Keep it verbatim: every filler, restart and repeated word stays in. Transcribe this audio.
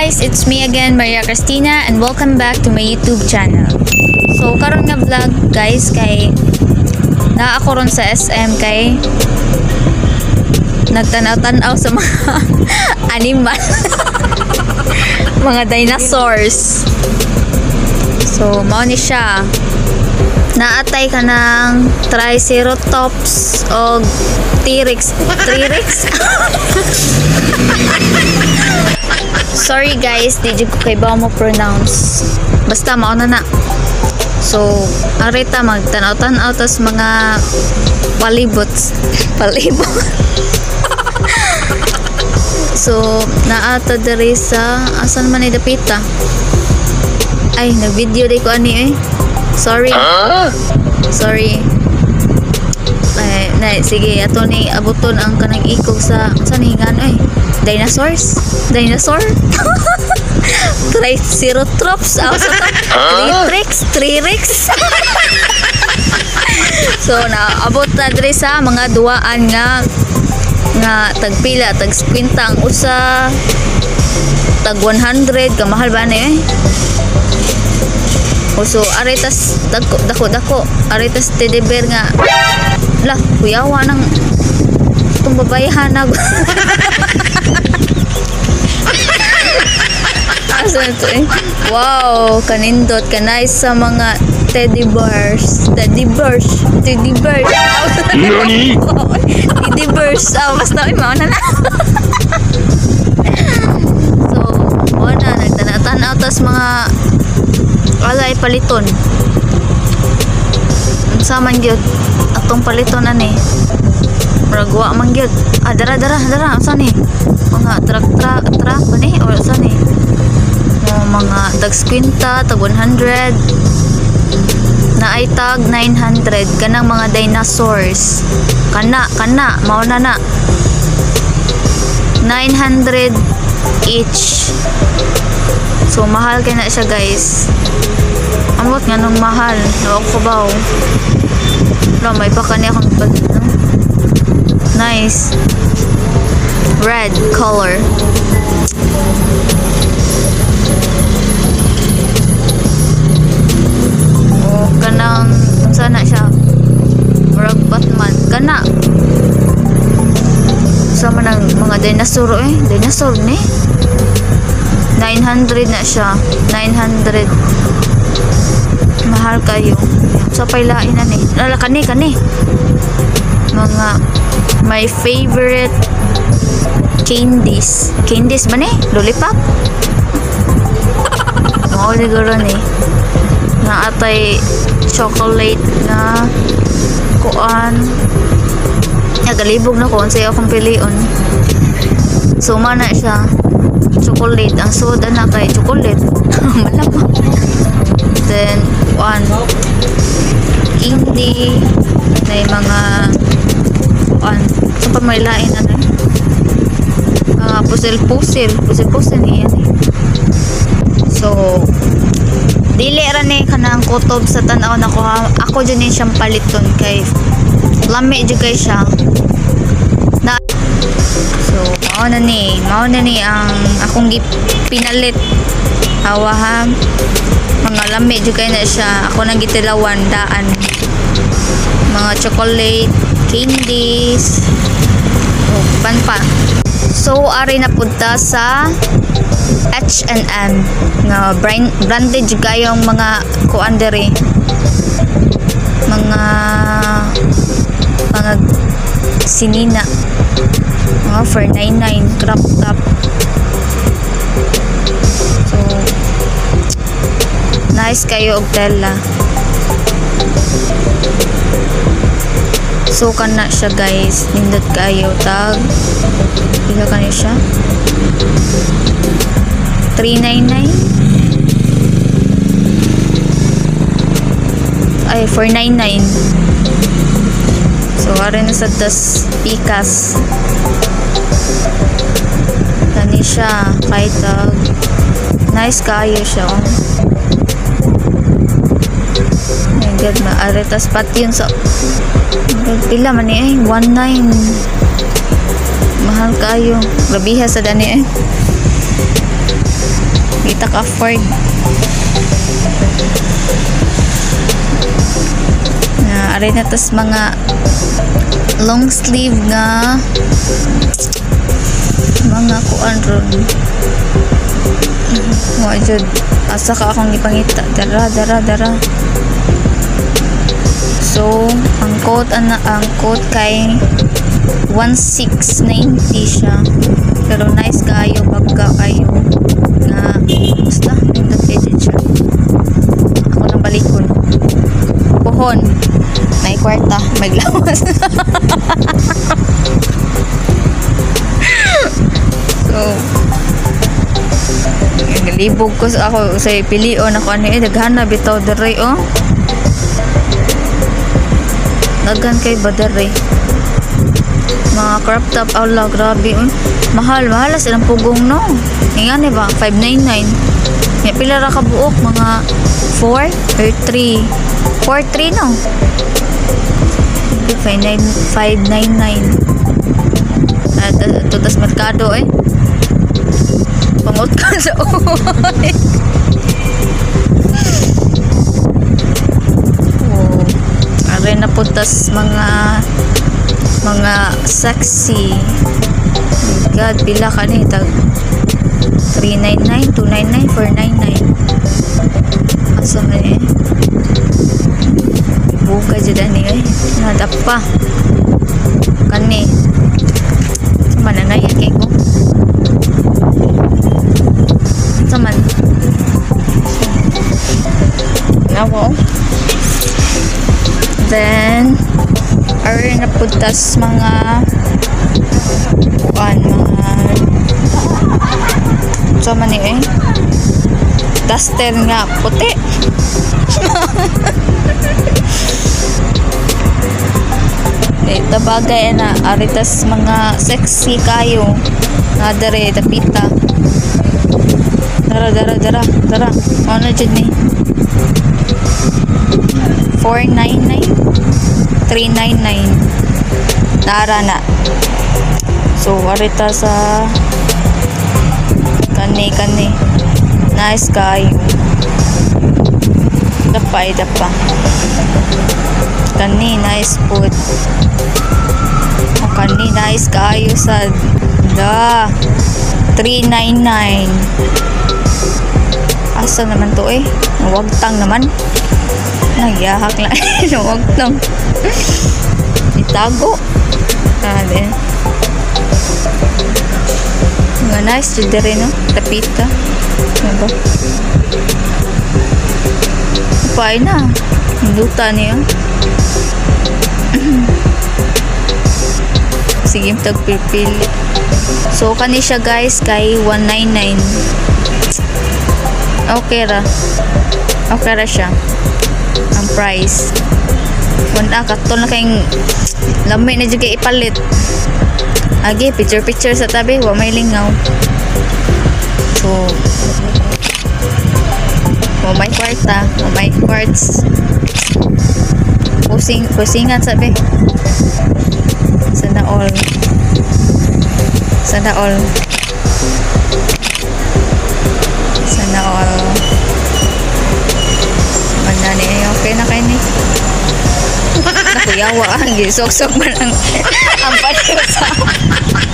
guys, it's me again, Maria Cristina, and welcome back to my YouTube channel. So karon nga vlog guys kay naa ako ron sa S M kay nagtanaw-tanaw sa mga animal mga dinosaurs. So mao ni siya, naatay ka ng Triceratops o T-Rex T-Rex sorry guys, di ko kay ba mo pronounce, basta mao na na. So arita magtanaw-tanaw tas mga palibots palibot so naata diri sa asan man ni dapita. Ay, nag-video day ko ani eh. Sorry. Huh? Sorry. Ay, na, sige, ato ni abuton ang kanang ikog sa saningan eh. Dinosaurs? Dinosaur? Triceratops? Ako sa to? T-Rex? T-Rex? So, naabot na diri sa mga duaan nga nga tagpila, tag squinta ang usa, tag one hundred, kamahal ba na eh? So, aritas dako dako dako aritas teddy bear nga lah kuyawa nang itong babayahan na asa ito eh. Wow, kanindot kanay sa mga teddy bears teddy bears teddy bears nani? Teddy bears ah, basta ay mauna na so mauna nagtana-tanaw tas mga alay paliton unsa man gyud atong paliton ani ragwa man gyud ah dara dara dara unsa ni mga truck truck truck ni or unsa ni oh, mga tag squinta tag one hundred na ay tag nine hundred kanang mga dinosaurs kana kana mao na na nine hundred each. So mahal kaya na siya guys. Amot nga nung mahal. Nawag ko ba o? Wala, may baka niya akong bag. Nice. Red color. Oh, kanang sana siya. Murag Batman. Kana. Sama ng mga dinosaur eh. Dinosaur ni. nine hundred na siya. nine hundred. Mahal kayo. Sa pailain na ni. Lala kani kani. Mga my favorite candies. Candies ba ni? Lollipop? Oo, siguro ni. Naatay chocolate na kuan. Nagalibog na ko. Sa'yo akong pilion. Suma na siya. Chocolate. Ang soda na kay chocolate. Malamang. Then, one. Hindi. Na yung mga one. Saan pa may lain na rin? Uh, pusil-pusil. Pusil-pusil niya. So, dili rin eh kanang kutob sa tanaw na ko ha. Ako dyan eh siyang paliton kay lami dyan kay siya. Na so, mao na ni, mao na ni ang akong pinalit. Hawa ha. Mga lami juga na siya. Ako nang gitilawan daan. Mga chocolate, candies. Oh, pan pa. So, ari na punta sa H and M. Nga brand, branded juga yung mga kuan diri. Mga mga sinina. Mga four ninety-nine crop top. So nice kayo og tela. So kana siya guys, nindot kayo tag ila kani siya three ninety-nine ay four ninety-nine. So ari na sa das pikas kani siya kahit tag nice kayo siya oh. My god, maaretas pati yun sa pila man eh one nine mahal kayo gabiha sa dani eh Kita ka afford. Na aray na tas mga long sleeve nga mga kuan ron. Wa jud asa ka akong ipangita. Dara dara dara. So, ang quote ana ang quote kay one six ninety siya. Pero nice kayo pagka kayo na basta nindot edit siya. Ako nang balikon. Pohon. May kwarta, may glawas. So, nalibog ko sa ako sa pilion ako ano eh daghan na bitaw dere oh. Daghan kay badere. Mga crop top ala grabe oh. Mahal, mahal silang pugong no. Ingani ba five ninety-nine. May pila ra ka buok mga four or three. four three no. five ninety-nine. At uh, tutas merkado eh. Pangot ka sa oy. Oh, are na putas mga mga sexy. Oh God, pila ka ni tag three ninety-nine, two ninety-nine, four ninety-nine. Asa man eh. Buka jud ani eh. Nadap pa. Kani. Sama na na yan kay ko. Sama. Nawo. Then are na putas mga kuan mga sama ni eh. Duster nga puti. Ito bagay na aritas mga sexy kayo na dare tapita. Dara dara dara dara ano dyan ni four ninety-nine, three ninety-nine dara na. So arita sa kani kani nice kayo dapay dapa kani nice food o kani nice kayo sa da three ninety-nine. Asa naman to eh nawagtang naman nagyahak lang nawagtang itago ah din nga nice dito rin no tapita ano ba pay na hinduta niya. Sige tagpipili. So kani siya guys kay one ninety-nine. Okay ra. Okay ra siya. Ang price. Wala katon na kayong lamay na jud kay ipalit. Agi picture picture sa tabi wa may lingaw. So o may kwarta, o may quartz. Pusing, pusingan sabi. Sana all. Sana all. Sana all. Manani, okay na kayo ni. Nakuyawa, gisok-sok man ang ang pati sa